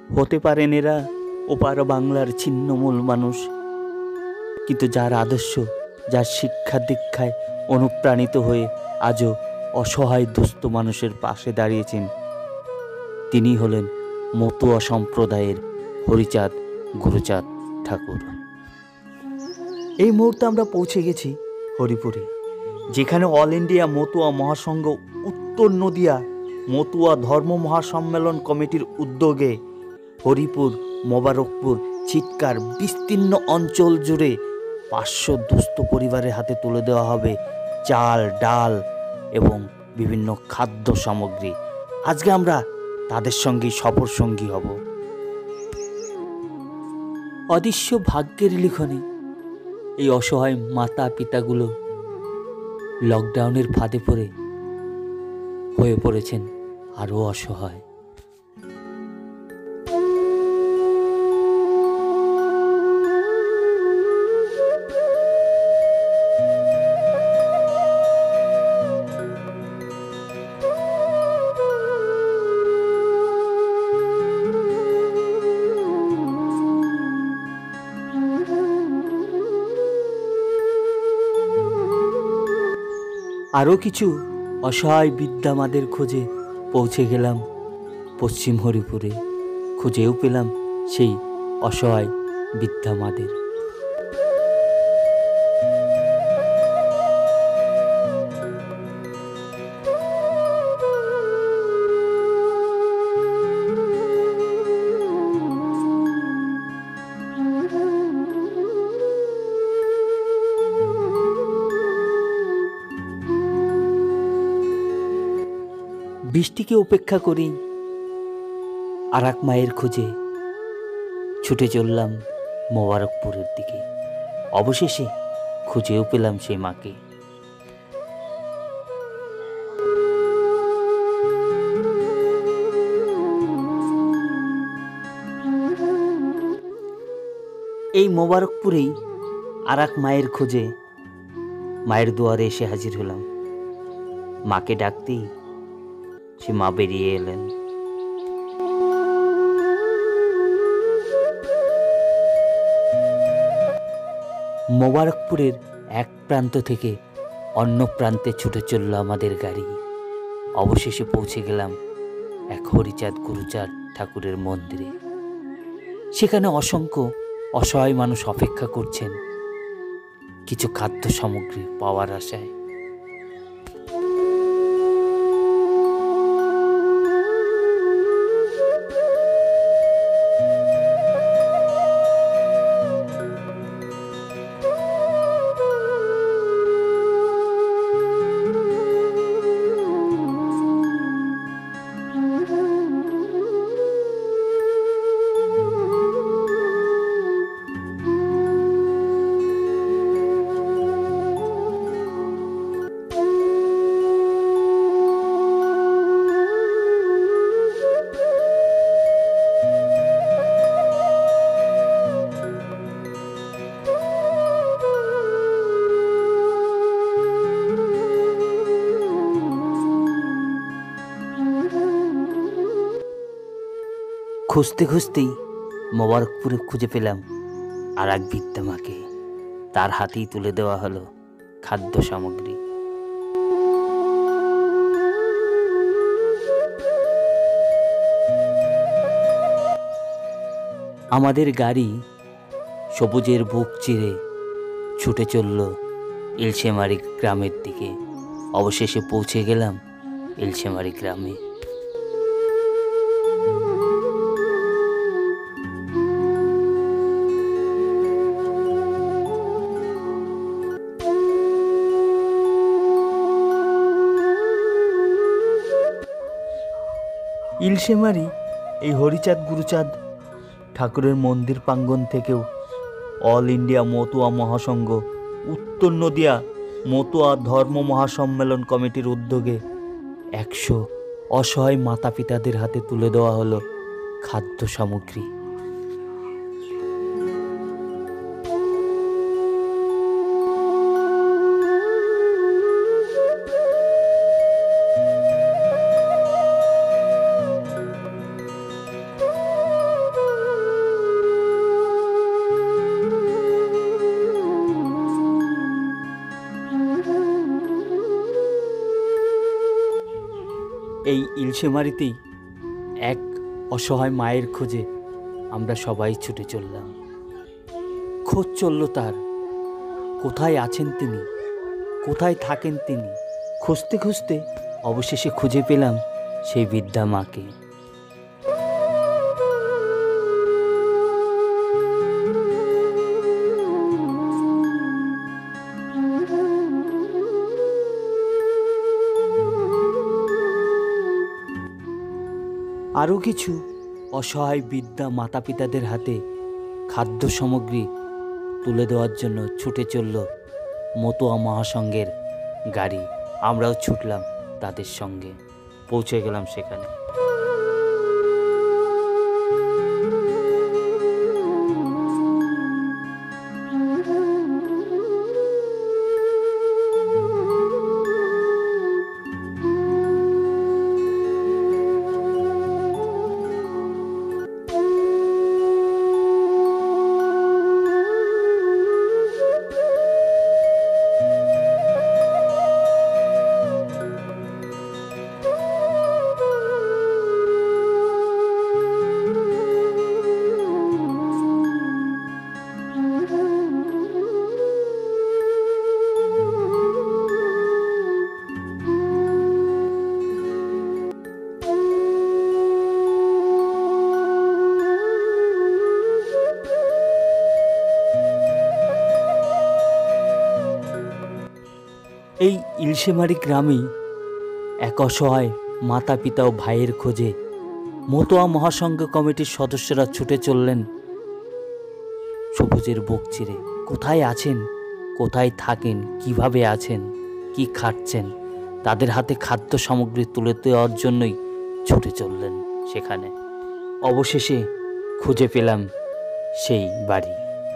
হতে পারেন এরা ওপার বাংলার ছিন্নমূল মানুষ, কিন্তু যার আদর্শ, যার শিক্ষা দীক্ষায় অনুপ্রাণিত হয়ে আজও অসহায় দুস্থ মানুষের পাশে দাঁড়িয়েছেন, তিনি হলেন মতুয়া সম্প্রদায়ের হরিচাঁদ গুরুচাঁদ ঠাকুর। এই মুহূর্তে আমরা পৌঁছে গেছি হরিপুরে, যেখানে অল ইন্ডিয়া মতুয়া মহাসংঘ উত্তর নদিয়া মতুয়া ধর্ম মহাসম্মেলন কমিটির উদ্যোগে হরিপুর, মোবারকপুর, চিৎকার বিস্তীর্ণ অঞ্চল জুড়ে 500 দুস্থ পরিবারের হাতে তুলে দেওয়া হবে চাল, ডাল এবং বিভিন্ন খাদ্য সামগ্রী। আজকে আমরা তাদের সঙ্গে সফর সঙ্গী হব। অদৃশ্য ভাগ্যের লিখনে এই অসহায় মাতা পিতাগুলো লকডাউনের ফাঁদে পড়ে হয়ে পড়েছেন আরও অসহায়। আরও কিছু অসহায় বৃদ্ধামাদের খোঁজে পৌঁছে গেলাম পশ্চিম হরিপুরে। খুঁজেও পেলাম সেই অসহায় বৃদ্ধামাদের। বৃষ্টিকে উপেক্ষা করি আর এক মায়ের খোঁজে ছুটে চললাম মোবারকপুরের দিকে। অবশেষে খুঁজেও পেলাম সেই মাকে। এই মোবারকপুরেই আর এক মায়ের খোঁজে মায়ের দুয়ারে এসে হাজির হলাম। মাকে ডাকতেই সে মা বেরিয়ে এলেন। মোবারকপুরের এক প্রান্ত থেকে অন্য প্রান্তে ছুটে চলল আমাদের গাড়ি। অবশেষে পৌঁছে গেলাম এক হরিচাঁদ গুরুচাঁদ ঠাকুরের মন্দিরে। সেখানে অসংখ্য অসহায় মানুষ অপেক্ষা করছেন কিছু খাদ্য সামগ্রী পাওয়ার আশায়। খুঁজতে খুঁজতেই মোবারকপুরে খুঁজে পেলাম আর এক বৃদ্ধা মাকে। তার হাতেই তুলে দেওয়া হলো খাদ্য সামগ্রী। আমাদের গাড়ি সবুজের বুক চিরে ছুটে চলল ইলশেমারি গ্রামের দিকে। অবশেষে পৌঁছে গেলাম ইলশেমারি গ্রামে। ইলশেমারি এই হরিচাঁদ গুরুচাঁদ ঠাকুরের মন্দির প্রাঙ্গণ থেকেও অল ইন্ডিয়া মতুয়া মহাসংঘ উত্তর নদিয়া মতুয়া ধর্ম মহাসম্মেলন কমিটির উদ্যোগে 100 অসহায় মাতা পিতাদের হাতে তুলে দেওয়া হলো খাদ্য সামগ্রী। ইলশেমারিতেই এক অসহায় মায়ের খোঁজে আমরা সবাই ছুটে চললাম। খোঁজ চলল তার, কোথায় আছেন তিনি, কোথায় থাকেন তিনি। খুঁজতে খুঁজতে অবশেষে খুঁজে পেলাম সেই বৃদ্ধা মাকে। আরও কিছু অসহায় বৃদ্ধা মাতা পিতাদের হাতে খাদ্য সামগ্রী তুলে দেওয়ার জন্য ছুটে চলল মতুয়া মহাসংঘের গাড়ি। আমরাও ছুটলাম তাদের সঙ্গে, পৌঁছে গেলাম সেখানে। এই ইলশেমারি গ্রামেই এক অসহায় মাতা পিতা ও ভাইয়ের খোঁজে মতুয়া মহাসংঘ কমিটির সদস্যরা ছুটে চললেন সবুজের বুক চিরে। কোথায় আছেন, কোথায় থাকেন, কিভাবে আছেন, কি খাচ্ছেন, তাদের হাতে খাদ্য সামগ্রী তুলে দেওয়ার জন্যই ছুটে চললেন সেখানে। অবশেষে খুঁজে পেলাম সেই বাড়ি।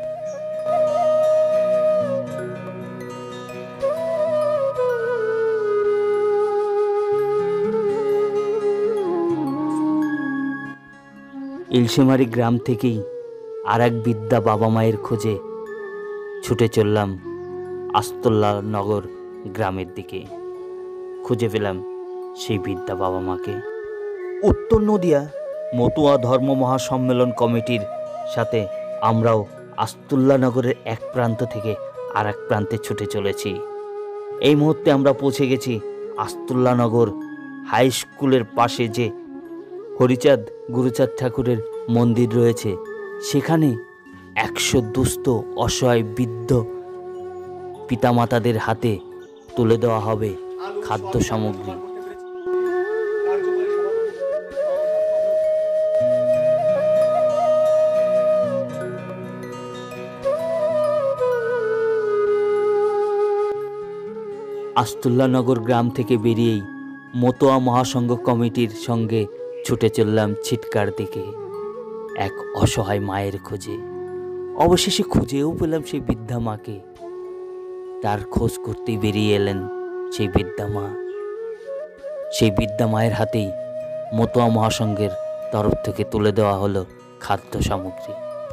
ইলশেমারি গ্রাম থেকেই আর এক বৃদ্ধা বাবা মায়ের খোঁজে ছুটে চললাম আস্তুল্লাহ নগর গ্রামের দিকে। খুঁজে পেলাম সেই বৃদ্ধা বাবা মাকে। উত্তর নদিয়া মতুয়া ধর্ম মহাসম্মেলন কমিটির সাথে আমরাও আস্তুল্লাহ নগরের এক প্রান্ত থেকে আর এক প্রান্তে ছুটে চলেছি। এই মুহূর্তে আমরা পৌঁছে গেছি আস্তুল্লাহ নগর হাই স্কুলের পাশে যে হরিচাঁদ গুরুচাঁদ ঠাকুরের মন্দির রয়েছে, সেখানে 100 দুস্থ অসহায় বৃদ্ধ পিতামাতাদের হাতে তুলে দেওয়া হবে খাদ্য সামগ্রী। আস্তুল্লাহ নগর গ্রাম থেকে বেরিয়েই মতুয়া মহাসংঘ কমিটির সঙ্গে ছুটে চললাম ছিটকার দিকে এক অসহায় মায়ের খোঁজে। অবশেষে খুঁজেও পেলাম সেই বৃদ্ধা মাকে। তার খোঁজ করতেই বেরিয়ে এলেন সেই বৃদ্ধা মা। সেই বৃদ্ধা মায়ের হাতেই মতুয়া মহাসংঘের তরফ থেকে তুলে দেওয়া হলো খাদ্য সামগ্রী।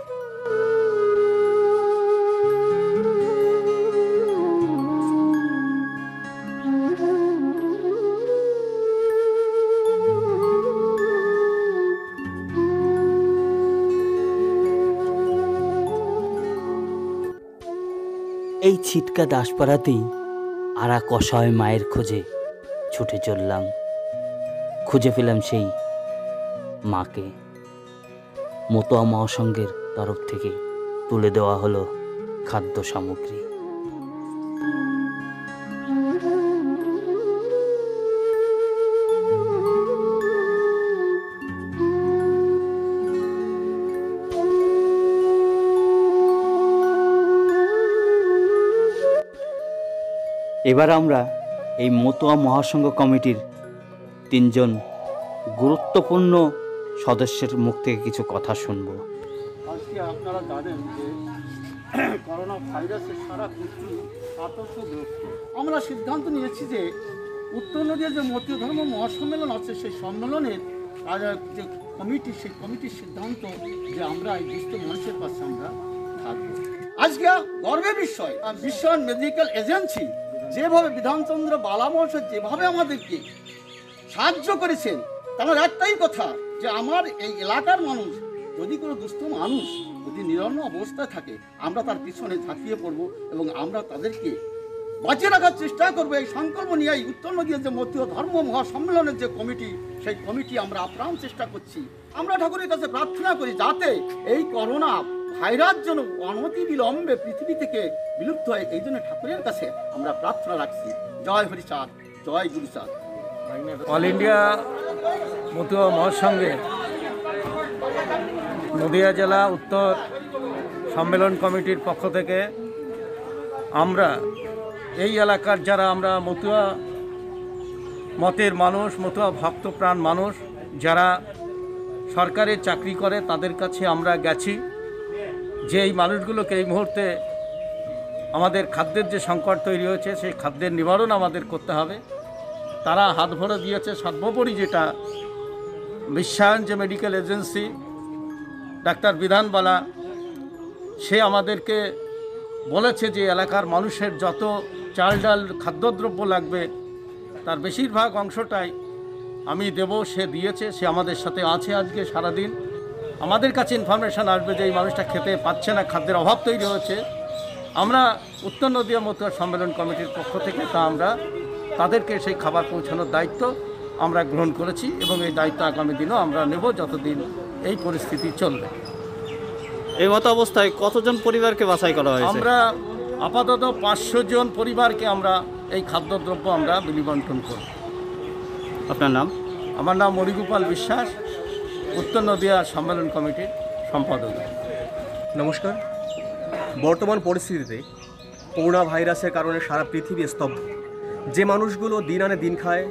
এই ছিটকা দাসপাড়াতেই আর এক অসহায় মায়ের খোঁজে ছুটে চললাম। খুঁজে পেলাম সেই মাকে। মতুয়া মহাসংঘের তরফ থেকে তুলে দেওয়া হলো খাদ্য সামগ্রী। এবার আমরা এই মতুয়া মহাসংঘ কমিটির 3 জন গুরুত্বপূর্ণ সদস্যের মুখ থেকে কিছু কথা শুনব। আজকে আপনারা জানেন যে করোনা ভাইরাসের সারা পৃথিবী আতঙ্কগ্রস্ত। আমরা সিদ্ধান্ত নিয়েছি যে উত্তর নদিয়ার যে মতীয় ধর্ম মহাসম্মেলন আছে, সেই সম্মেলনের যে কমিটি, সেই কমিটির সিদ্ধান্ত যে আমরা এই দুস্থ মানুষের পাশে আমরা থাকবো। আজকে গর্বের বিষয়, বিশ্বায়ন মেডিকেল এজেন্সি যেভাবে বিধানচন্দ্র বালা মহাশয় যেভাবে আমাদেরকে সাহায্য করেছেন। তার একটাই কথা যে আমার এই এলাকার মানুষ যদি কোনো দুস্থ মানুষ যদি নিরন্ন অবস্থায় থাকে, আমরা তার পিছনে ঝাঁপিয়ে পড়ব এবং আমরা তাদেরকে বাঁচিয়ে রাখার চেষ্টা করবো। এই সংকল্প নিয়ে এই উত্তর নদীর যে মতীয় ধর্ম মহাসম্মেলনের যে কমিটি, সেই কমিটি আমরা আপ্রাণ চেষ্টা করছি। আমরা ঠাকুরের কাছে প্রার্থনা করি যাতে এই করোনা ভাইরাস যেন অনতি বিলম্বে পৃথিবী থেকে বিলুপ্ত হয়, এই জন্য ঠাকুরের কাছে আমরা প্রার্থনা রাখছি। জয় হরিচাঁদ, জয় গুরুচাঁদ। অল ইন্ডিয়া মতুয়া মহাসংঘের নদিয়া জেলা উত্তর সম্মেলন কমিটির পক্ষ থেকে আমরা এই এলাকার যারা আমরা মতুয়া মতের মানুষ, মতুয়া ভক্তপ্রাণ মানুষ যারা সরকারি চাকরি করে, তাদের কাছে আমরা গেছি যে এই মানুষগুলোকে এই মুহূর্তে আমাদের খাদ্যের যে সংকট তৈরি হয়েছে সেই খাদ্যের নিবারণ আমাদের করতে হবে। তারা হাত ভরে দিয়েছে। সর্বোপরি যেটা বিশ্বায়ন যে মেডিকেল এজেন্সি ডাক্তার বিধানবালা, সে আমাদেরকে বলেছে যে এলাকার মানুষের যত চাল ডাল খাদ্যদ্রব্য লাগবে তার বেশিরভাগ অংশটাই আমি দেব। সে দিয়েছে, সে আমাদের সাথে আছে আজকে সারাদিন। আমাদের কাছে ইনফরমেশান আসবে যে এই মানুষটা খেতে পাচ্ছে না, খাদ্যের অভাব তৈরি হচ্ছে। আমরা উত্তর নদিয়া মতুয়া সম্মেলন কমিটির পক্ষ থেকে আমরা তাদেরকে সেই খাবার পৌঁছানোর দায়িত্ব আমরা গ্রহণ করেছি এবং এই দায়িত্ব আগামী দিনও আমরা নেব যতদিন এই পরিস্থিতি চলবে। এই মতো অবস্থায় কতজন পরিবারকে বাছাই করা হয়েছে? আমরা আপাতত 500 জন পরিবারকে আমরা এই খাদ্যদ্রব্য আমরা বিলিবন্টন করব। আপনার নাম? আমার নাম মরিগোপাল বিশ্বাস, উত্তর নদিয়া সম্মেলন কমিটির সম্পাদক। নমস্কার। বর্তমান পরিস্থিতিতে করোনা ভাইরাসের কারণে সারা পৃথিবী স্তব্ধ। যে মানুষগুলো দিন আনে দিন খায়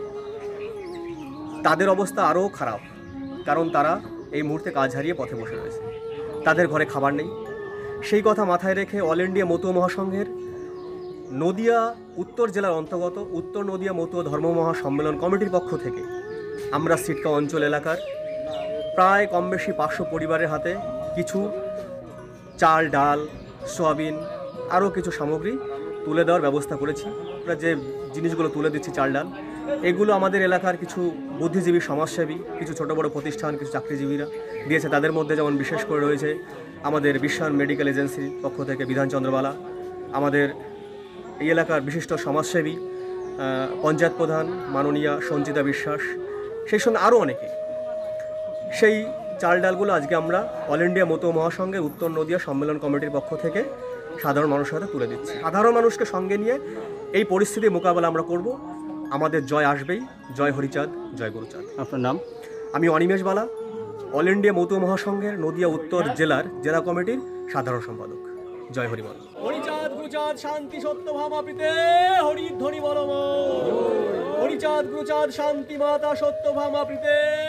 তাদের অবস্থা আরও খারাপ, কারণ তারা এই মুহূর্তে কাজ হারিয়ে পথে বসে রয়েছে, তাদের ঘরে খাবার নেই। সেই কথা মাথায় রেখে অল ইন্ডিয়া মতুয়া মহাসংঘের নদিয়া উত্তর জেলার অন্তর্গত উত্তর নদিয়া মতুয়া ধর্ম মহাসম্মেলন কমিটির পক্ষ থেকে আমরা সিটকা অঞ্চল এলাকার প্রায় কম বেশি 500 পরিবারের হাতে কিছু চাল, ডাল, সয়াবিন আরও কিছু সামগ্রী তুলে দেওয়ার ব্যবস্থা করেছি। আমরা যে জিনিসগুলো তুলে দিচ্ছি, চাল, ডাল, এগুলো আমাদের এলাকার কিছু বুদ্ধিজীবী, সমাজসেবী, কিছু ছোট বড় প্রতিষ্ঠান, কিছু চাকরিজীবীরা দিয়েছে। তাদের মধ্যে যেমন বিশেষ করে রয়েছে আমাদের বিশ্বায়ন মেডিকেল এজেন্সির পক্ষ থেকে বিধানচন্দ্রবালা, আমাদের এই এলাকার বিশিষ্ট সমাজসেবী পঞ্চায়েত প্রধান মাননীয়া সঞ্চিতা বিশ্বাস, সেই সঙ্গে আরও অনেকে। সেই চাল ডালগুলো আজকে আমরা অল ইন্ডিয়া মতুয়া মহাসংঘের উত্তর নদিয়া সম্মেলন কমিটির পক্ষ থেকে সাধারণ মানুষের হাতে তুলে দিচ্ছি। সাধারণ মানুষকে সঙ্গে নিয়ে এই পরিস্থিতির মোকাবেলা আমরা করব। আমাদের জয় আসবেই। জয় হরিচাঁদ, জয় গুরুচাঁদ। আপনার নাম? আমি অনিমেষ বালা, অল ইন্ডিয়া মতুয়া মহাসংঘের নদিয়া উত্তর জেলার জেলা কমিটির সাধারণ সম্পাদক। জয় হরিবল। হরিচাঁদ গুরুচাঁদ শান্তি সত্য ভামাপ্রীতে হরিধ্বনি বলম। হরিচাঁদ গুরুচাঁদ শান্তি মাতা সত্য ভামাপ্রীতে